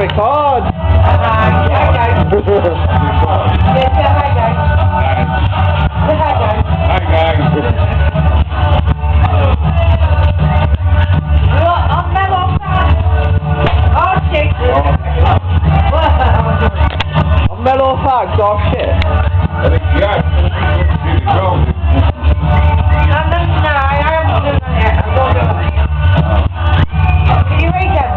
record. Hi guys. Yes, say hi guys. Say hi guys. Hi guys. Look, I'm mellow. Oh shit. I'm mellow fags, oh shit. I think yes. No, I haven't done that yet. I'm going to do it. Can you read them?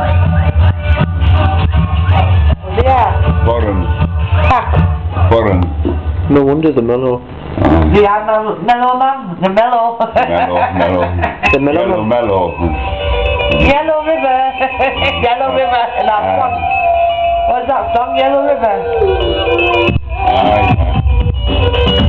Yeah. Foreign. Ha. Foreign. No wonder the mellow. Yeah, mellow man. The mellow. Mellow. The mellow. Mellow. Yellow River. Yellow River. That song. What's that song? Yellow River. Aye.